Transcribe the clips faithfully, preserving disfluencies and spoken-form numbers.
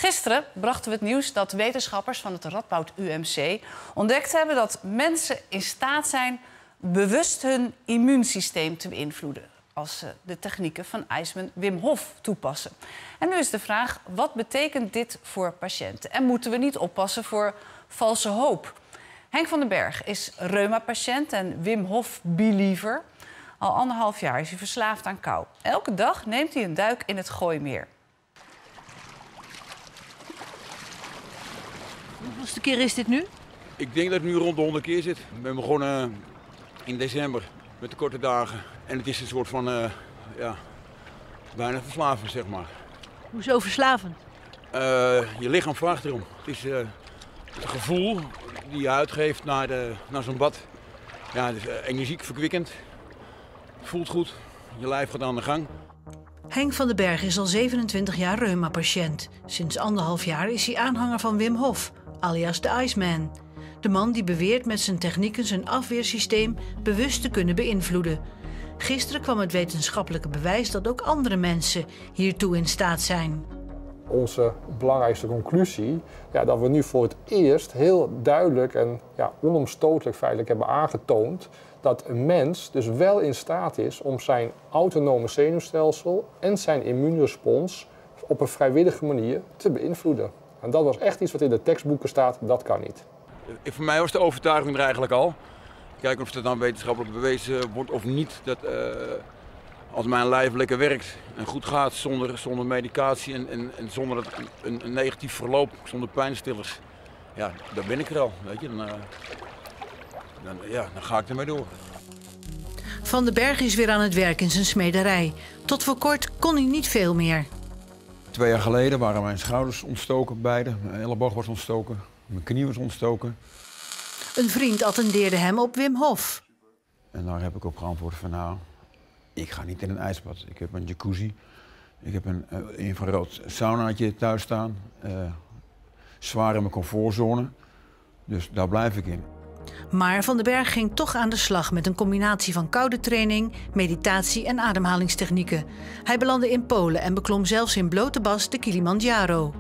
Gisteren brachten we het nieuws dat wetenschappers van het Radboud U M C ontdekt hebben dat mensen in staat zijn bewust hun immuunsysteem te beïnvloeden als ze de technieken van ijsman Wim Hof toepassen. En nu is de vraag, wat betekent dit voor patiënten? En moeten we niet oppassen voor valse hoop? Henk van den Berg is reuma-patiënt en Wim Hof-believer. Al anderhalf jaar is hij verslaafd aan kou. Elke dag neemt hij een duik in het Gooimeer. Hoeveelste keer is dit nu? Ik denk dat het nu rond de honderd keer zit. Ik ben begonnen in december met de korte dagen. En het is een soort van, uh, ja, bijna verslavend, zeg maar. Hoezo verslavend? Uh, je lichaam vraagt erom. Het is uh, het gevoel die je uitgeeft naar, de, naar zo'n bad. Ja, het is uh, energiek, verkwikkend. Het voelt goed. Je lijf gaat aan de gang. Henk van den Berg is al zevenentwintig jaar reuma-patiënt. Sinds anderhalf jaar is hij aanhanger van Wim Hof, alias de Iceman. De man die beweert met zijn technieken zijn afweersysteem bewust te kunnen beïnvloeden. Gisteren kwam het wetenschappelijke bewijs dat ook andere mensen hiertoe in staat zijn. Onze belangrijkste conclusie, ja, dat we nu voor het eerst heel duidelijk en ja, onomstotelijk feitelijk hebben aangetoond dat een mens dus wel in staat is om zijn autonome zenuwstelsel en zijn immuunrespons op een vrijwillige manier te beïnvloeden. En dat was echt iets wat in de tekstboeken staat, dat kan niet. Voor mij was de overtuiging er eigenlijk al. Kijken of het dan wetenschappelijk bewezen wordt of niet. Dat uh, als mijn lijf lekker werkt en goed gaat zonder, zonder medicatie en, en, en zonder het, een, een negatief verloop, zonder pijnstillers. Ja, dan ben ik er al. Weet je. Dan, uh, dan, ja, dan ga ik ermee door. Van den Berg is weer aan het werk in zijn smederij. Tot voor kort kon hij niet veel meer. Twee jaar geleden waren mijn schouders ontstoken, beide. Mijn elleboog was ontstoken, mijn knie was ontstoken. Een vriend attendeerde hem op Wim Hof. En daar heb ik op geantwoord van nou, ik ga niet in een ijsbad. Ik heb een jacuzzi, ik heb een uh, infrarood saunaatje thuis staan. Uh, zwaar in mijn comfortzone, dus daar blijf ik in. Maar Van den Berg ging toch aan de slag met een combinatie van koude training, meditatie en ademhalingstechnieken. Hij belandde in Polen en beklom zelfs in blote bas de Kilimanjaro.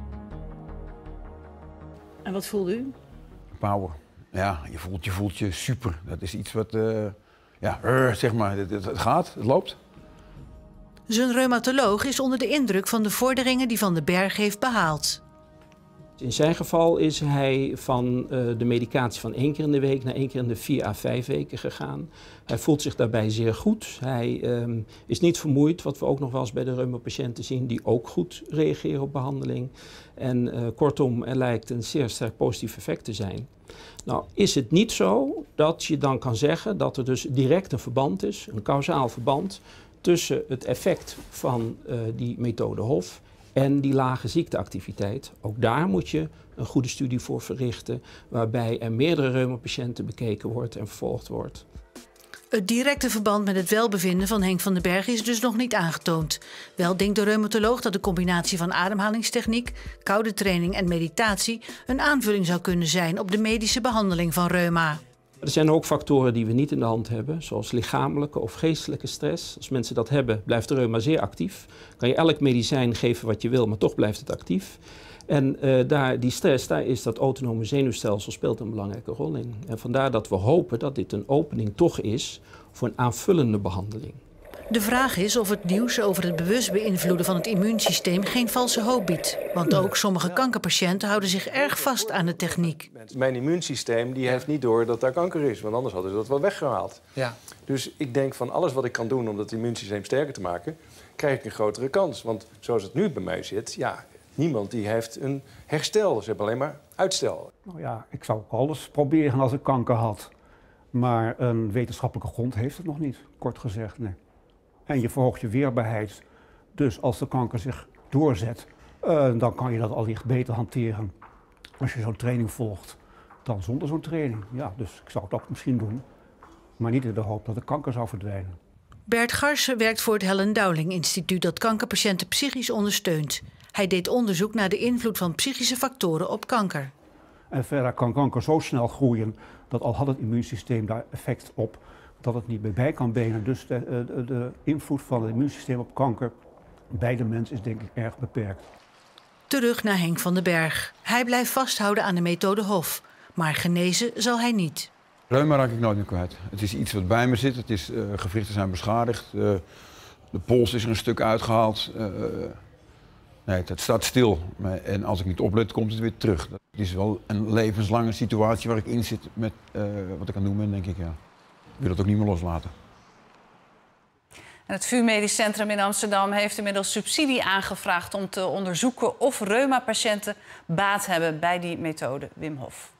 En wat voelde u? Power. Ja, je voelt je, voelt je super. Dat is iets wat, uh, ja, uh, zeg maar, het, het gaat, het loopt. Zijn reumatoloog is onder de indruk van de vorderingen die Van den Berg heeft behaald. In zijn geval is hij van uh, de medicatie van één keer in de week naar één keer in de vier à vijf weken gegaan. Hij voelt zich daarbij zeer goed. Hij um, is niet vermoeid, wat we ook nog wel eens bij de reumapatiënten zien, die ook goed reageren op behandeling. En uh, kortom, er lijkt een zeer sterk positief effect te zijn. Nou, is het niet zo dat je dan kan zeggen dat er dus direct een verband is, een kausaal verband, tussen het effect van uh, die methode Hof en die lage ziekteactiviteit. Ook daar moet je een goede studie voor verrichten, waarbij er meerdere reumapatiënten bekeken wordt en vervolgd wordt. Het directe verband met het welbevinden van Henk van den Berg is dus nog niet aangetoond. Wel denkt de reumatoloog dat de combinatie van ademhalingstechniek, koude training en meditatie een aanvulling zou kunnen zijn op de medische behandeling van reuma. Er zijn ook factoren die we niet in de hand hebben, zoals lichamelijke of geestelijke stress. Als mensen dat hebben, blijft de reuma zeer actief. Kan je elk medicijn geven wat je wil, maar toch blijft het actief. En uh, daar, die stress, daar is dat autonome zenuwstelsel speelt een belangrijke rol in. En vandaar dat we hopen dat dit een opening toch is voor een aanvullende behandeling. De vraag is of het nieuws over het bewust beïnvloeden van het immuunsysteem geen valse hoop biedt. Want ook sommige kankerpatiënten houden zich erg vast aan de techniek. Mijn immuunsysteem die heeft niet door dat daar kanker is, want anders hadden ze dat wel weggehaald. Ja. Dus ik denk van alles wat ik kan doen om dat immuunsysteem sterker te maken, krijg ik een grotere kans. Want zoals het nu bij mij zit, ja, niemand die heeft een herstel. Ze hebben alleen maar uitstel. Nou ja, ik zou ook alles proberen als ik kanker had. Maar een wetenschappelijke grond heeft het nog niet, kort gezegd. Nee. En je verhoogt je weerbaarheid. Dus als de kanker zich doorzet, uh, dan kan je dat allicht beter hanteren als je zo'n training volgt dan zonder zo'n training. Ja, dus ik zou het ook misschien doen, maar niet in de hoop dat de kanker zou verdwijnen. Bert Garsen werkt voor het Helen Dowling Instituut dat kankerpatiënten psychisch ondersteunt. Hij deed onderzoek naar de invloed van psychische factoren op kanker. En verder kan kanker zo snel groeien dat al had het immuunsysteem daar effect op, dat het niet meer bij kan benen. Dus de, de, de invloed van het immuunsysteem op kanker bij de mens is denk ik erg beperkt. Terug naar Henk van den Berg. Hij blijft vasthouden aan de methode Hof. Maar genezen zal hij niet. Reuma raak ik nooit meer kwijt. Het is iets wat bij me zit. Het is, uh, gewrichten zijn beschadigd. Uh, de pols is er een stuk uitgehaald. Uh, nee, het staat stil. En als ik niet oplet, komt het weer terug. Het is wel een levenslange situatie waar ik in zit met uh, wat ik aan het doen ben, denk ik. Ja. Ik wil het ook niet meer loslaten. En het V U Medisch Centrum in Amsterdam heeft inmiddels subsidie aangevraagd om te onderzoeken of reumapatiënten baat hebben bij die methode Wim Hof.